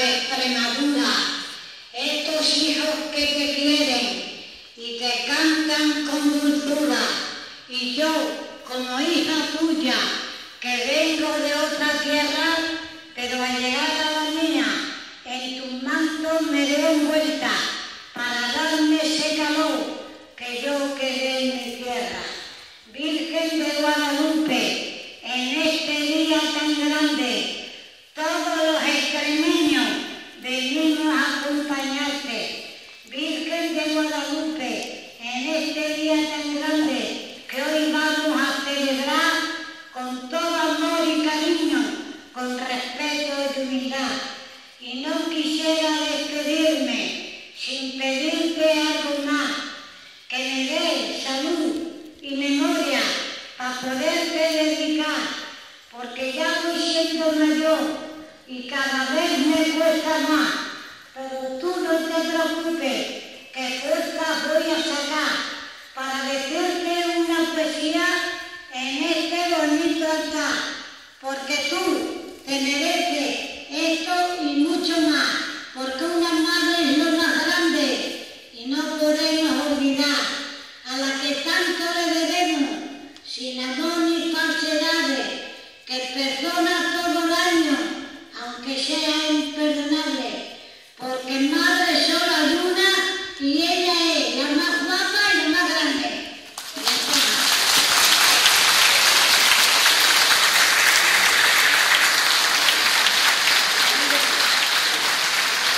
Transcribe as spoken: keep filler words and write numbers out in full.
de Extremadura, estos hijos que te quieren y te cantan con dulzura, y yo, como hija tuya, que vengo de otra tierra, pero al llegar a la mía, en tus mantos me veo envuelta, para darme ese calor que yo quedé en mi tierra. Virgen de Guadalupe, en este día tan grande, todos los extremeños venimos a acompañarte. Virgen de Guadalupe, en este día tan grande que hoy vamos a celebrar con todo amor y cariño, con respeto y humildad. Y no quisiera despedirme sin pedirte algo más, que me des salud y memoria para poderte dedicar, porque ya voy siendo mayor y cada vez me cuesta más, pero tú no te preocupes, que fuerzas voy a sacar para decirte una poesía en este bonito altar, porque tú te mereces esto y mucho más, porque una madre es lo más grande y no podemos olvidar a la que tanto le debemos, sin amor ni falsedades, que perdona todo daño, aunque sea en